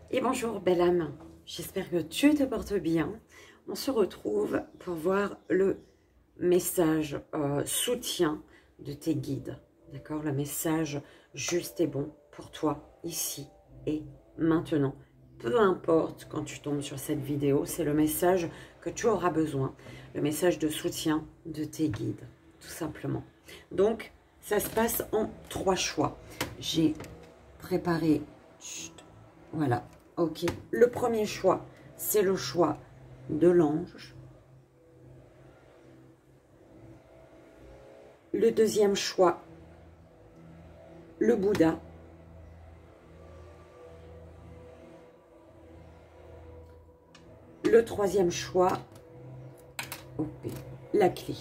Et bonjour belle âme, j'espère que tu te portes bien. On se retrouve pour voir le message soutien de tes guides. D'accord? Le message juste et bon pour toi, ici et maintenant. Peu importe quand tu tombes sur cette vidéo, c'est le message que tu auras besoin. Le message de soutien de tes guides, tout simplement. Donc, ça se passe en 3 choix. J'ai préparé... Voilà, ok. Le premier choix, c'est le choix de l'ange. Le deuxième choix, le Bouddha. Le troisième choix, okay, la clé.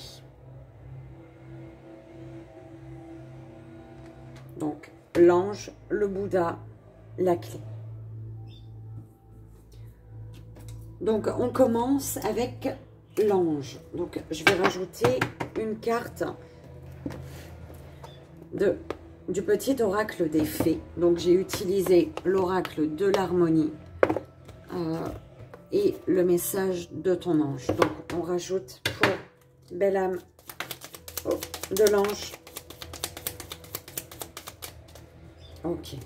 Donc, l'ange, le Bouddha, la clé. Donc, on commence avec l'ange. Donc, je vais rajouter une carte du petit oracle des fées. Donc, j'ai utilisé l'oracle de l'harmonie et le message de ton ange. Donc, on rajoute pour belle âme de l'ange. Ok.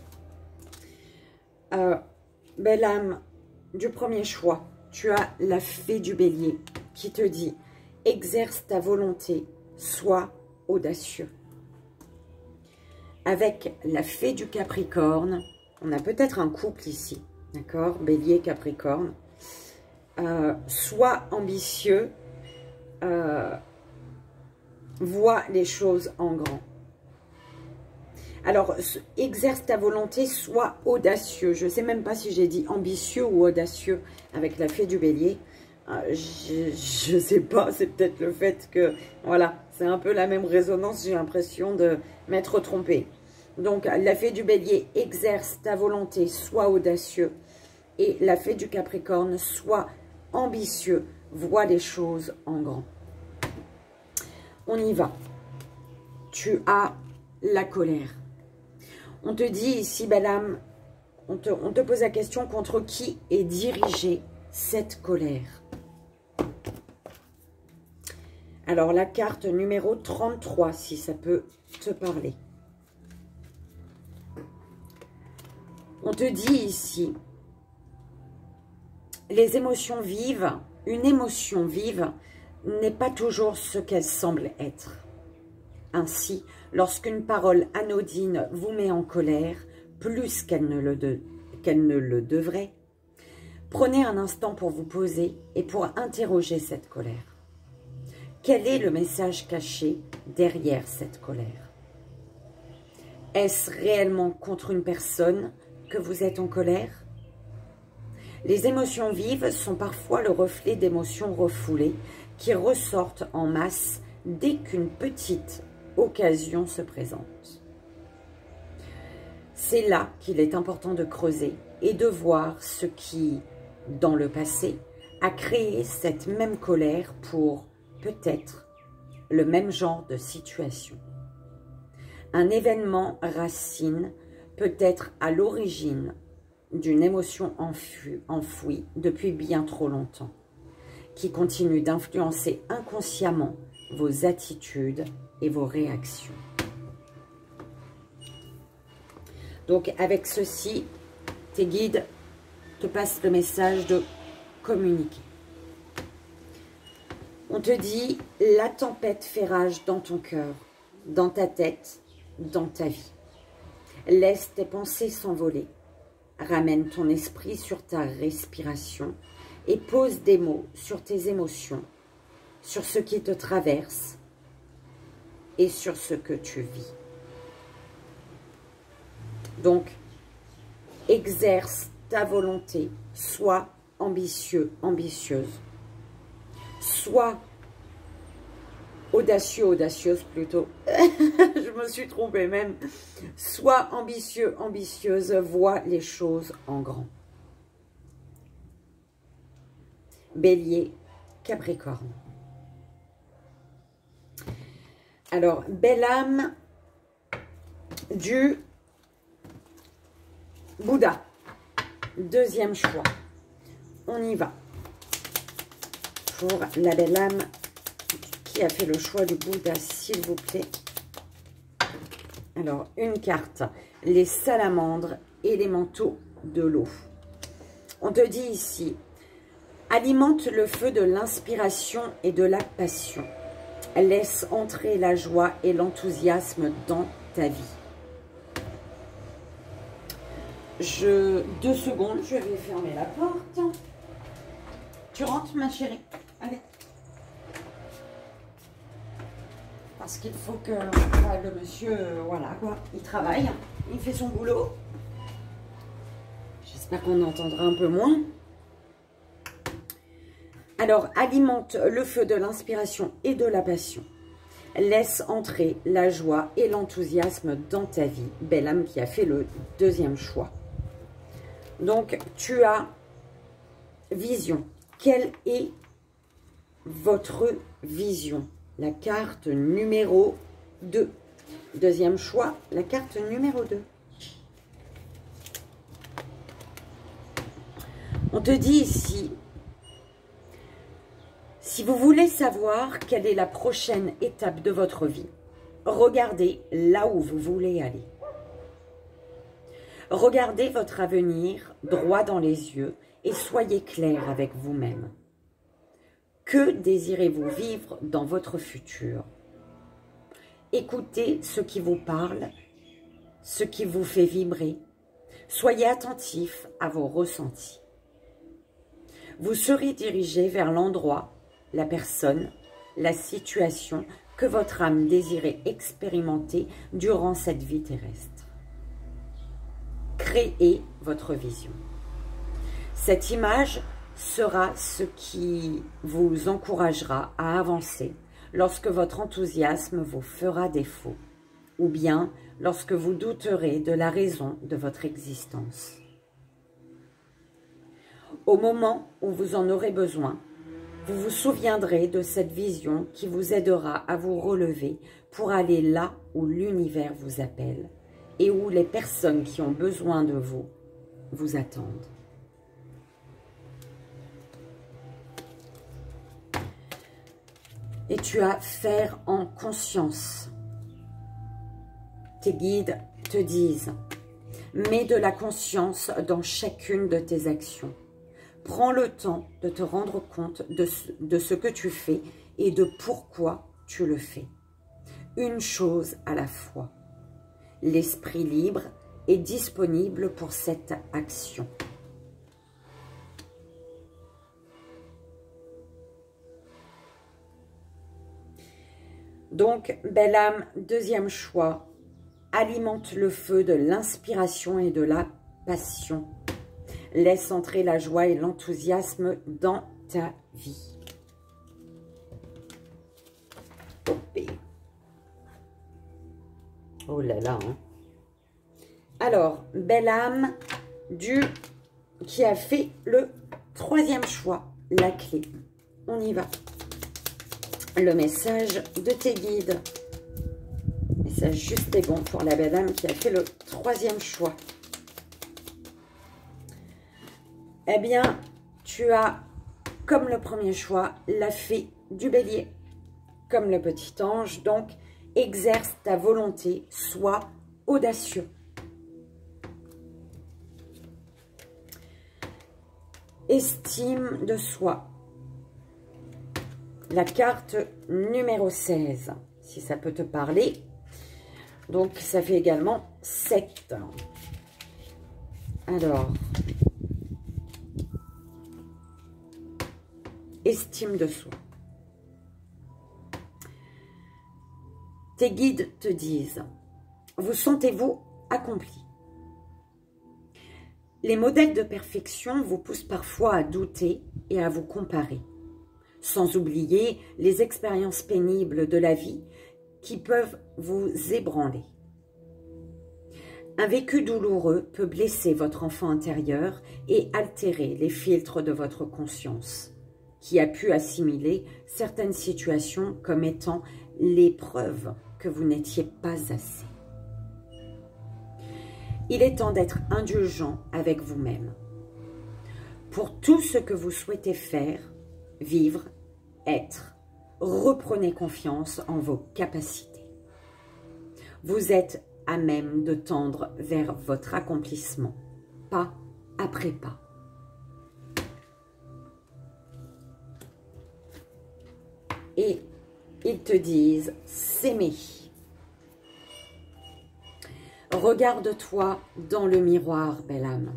Belle âme du premier choix. Tu as la fée du bélier qui te dit « Exerce ta volonté, sois audacieux ». Avec la fée du capricorne, on a peut-être un couple ici, d'accord? Bélier, capricorne. Sois ambitieux, vois les choses en grand. Alors, exerce ta volonté, sois audacieux. Je ne sais même pas si j'ai dit ambitieux ou audacieux avec la fée du bélier. Je ne sais pas, c'est peut-être le fait que, voilà, c'est un peu la même résonance, j'ai l'impression de m'être trompée. Donc, la fée du bélier, exerce ta volonté, sois audacieux. Et la fée du capricorne, sois ambitieux, vois les choses en grand. On y va. Tu as la colère. On te dit ici, belle âme, on te pose la question contre qui est dirigée cette colère. Alors, la carte numéro 33, si ça peut te parler. On te dit ici, les émotions vives, une émotion vive n'est pas toujours ce qu'elle semble être. Ainsi, lorsqu'une parole anodine vous met en colère, plus qu'elle ne le devrait, prenez un instant pour vous poser et pour interroger cette colère. Quel est le message caché derrière cette colère? Est-ce réellement contre une personne que vous êtes en colère? Les émotions vives sont parfois le reflet d'émotions refoulées qui ressortent en masse dès qu'une petite occasion se présente. C'est là qu'il est important de creuser et de voir ce qui, dans le passé, a créé cette même colère pour, peut-être, le même genre de situation. Un événement racine peut être à l'origine d'une émotion enfouie depuis bien trop longtemps, qui continue d'influencer inconsciemment vos attitudes et vos réactions. Donc, avec ceci, tes guides te passent le message de communiquer. On te dit, la tempête fait rage dans ton cœur, dans ta tête, dans ta vie. Laisse tes pensées s'envoler. Ramène ton esprit sur ta respiration et pose des mots sur tes émotions, sur ce qui te traverse et sur ce que tu vis. Donc, exerce ta volonté, sois ambitieux, ambitieuse. Sois audacieux, audacieuse plutôt. Je me suis trompée même. Sois ambitieux, ambitieuse, vois les choses en grand. Bélier, Capricorne. Alors, belle âme du Bouddha. deuxième choix. On y va. Pour la belle âme qui a fait le choix du Bouddha, s'il vous plaît. Alors, une carte. Les salamandres, élémentaux de l'eau. On te dit ici, alimente le feu de l'inspiration et de la passion. Laisse entrer la joie et l'enthousiasme dans ta vie. 2 secondes, je vais fermer la porte. Tu rentres, ma chérie? Allez. Parce qu'il faut que le monsieur, voilà quoi, il travaille, il fait son boulot. J'espère qu'on entendra un peu moins. Alors, alimente le feu de l'inspiration et de la passion. Laisse entrer la joie et l'enthousiasme dans ta vie. Belle âme qui a fait le deuxième choix. Donc, tu as vision. Quelle est votre vision? La carte numéro 2. Deuxième choix, la carte numéro 2. On te dit ici, si vous voulez savoir quelle est la prochaine étape de votre vie, regardez là où vous voulez aller. Regardez votre avenir droit dans les yeux et soyez clair avec vous-même. Que désirez-vous vivre dans votre futur? Écoutez ce qui vous parle, ce qui vous fait vibrer. Soyez attentif à vos ressentis. Vous serez dirigé vers l'endroit, la personne, la situation que votre âme désirait expérimenter durant cette vie terrestre. Créez votre vision. Cette image sera ce qui vous encouragera à avancer lorsque votre enthousiasme vous fera défaut, ou bien lorsque vous douterez de la raison de votre existence. Au moment où vous en aurez besoin, vous vous souviendrez de cette vision qui vous aidera à vous relever pour aller là où l'univers vous appelle et où les personnes qui ont besoin de vous vous attendent. Et tu as faire en conscience. Tes guides te disent, mets de la conscience dans chacune de tes actions. Prends le temps de te rendre compte de ce que tu fais et de pourquoi tu le fais. Une chose à la fois. L'esprit libre est disponible pour cette action. Donc, belle âme, deuxième choix, alimente le feu de l'inspiration et de la passion. Laisse entrer la joie et l'enthousiasme dans ta vie. Oh là là. Hein. Alors, belle âme qui a fait le troisième choix, la clé. On y va. Le message de tes guides. Message juste et bon pour la belle âme qui a fait le troisième choix. Eh bien, tu as, comme le premier choix, la fée du bélier, comme le petit ange. Donc, exerce ta volonté, sois audacieux. Estime de soi. La carte numéro 16, si ça peut te parler. Donc, ça fait également 7. Alors, estime de soi. Tes guides te disent, vous sentez-vous accompli? Les modèles de perfection vous poussent parfois à douter et à vous comparer. Sans oublier les expériences pénibles de la vie qui peuvent vous ébranler. Un vécu douloureux peut blesser votre enfant intérieur et altérer les filtres de votre conscience, qui a pu assimiler certaines situations comme étant les preuves que vous n'étiez pas assez. Il est temps d'être indulgent avec vous-même. pour tout ce que vous souhaitez faire, vivre, être. Reprenez confiance en vos capacités. Vous êtes à même de tendre vers votre accomplissement, pas après pas. Et ils te disent s'aimer. Regarde-toi dans le miroir, belle âme.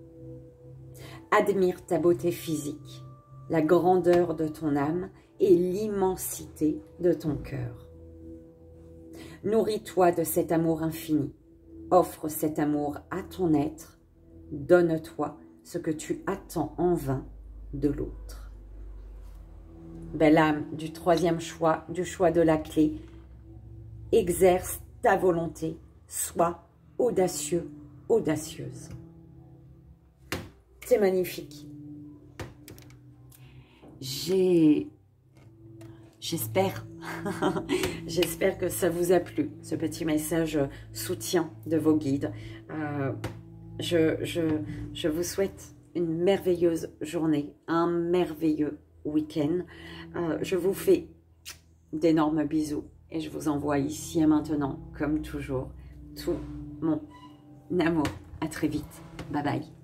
Admire ta beauté physique, la grandeur de ton âme et l'immensité de ton cœur. Nourris-toi de cet amour infini. Offre cet amour à ton être. Donne-toi ce que tu attends en vain de l'autre. Belle âme du troisième choix, du choix de la clé, exerce ta volonté, sois audacieux, audacieuse. C'est magnifique. J'espère que ça vous a plu, ce petit message soutien de vos guides. Je vous souhaite une merveilleuse journée, un merveilleux week-end. Je vous fais d'énormes bisous et je vous envoie ici et maintenant, comme toujours, tout mon amour. À très vite. Bye bye.